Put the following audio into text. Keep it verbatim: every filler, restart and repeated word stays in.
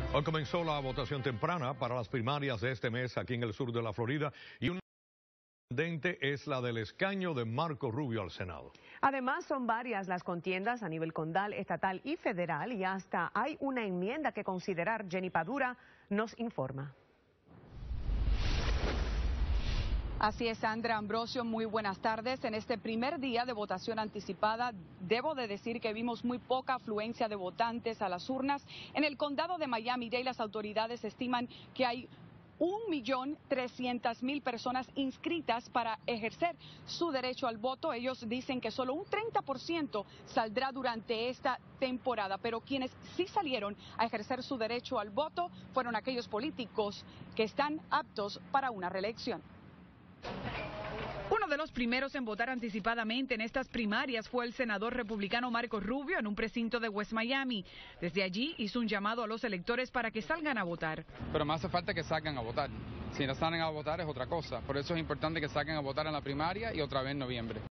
Hoy comenzó la votación temprana para las primarias de este mes aquí en el sur de la Florida y una candente es la del escaño de Marco Rubio al Senado. Además, son varias las contiendas a nivel condal, estatal y federal y hasta hay una enmienda que considerar. Jenny Padura nos informa. Así es, Sandra Ambrosio, muy buenas tardes. En este primer día de votación anticipada, debo de decir que vimos muy poca afluencia de votantes a las urnas. En el condado de Miami-Dade, las autoridades estiman que hay un millón trescientas mil personas inscritas para ejercer su derecho al voto. Ellos dicen que solo un treinta por ciento saldrá durante esta temporada, pero quienes sí salieron a ejercer su derecho al voto fueron aquellos políticos que están aptos para una reelección. Uno de los primeros en votar anticipadamente en estas primarias fue el senador republicano Marco Rubio en un precinto de West Miami. Desde allí hizo un llamado a los electores para que salgan a votar. Pero me hace falta que salgan a votar. Si no salen a votar es otra cosa. Por eso es importante que salgan a votar en la primaria y otra vez en noviembre.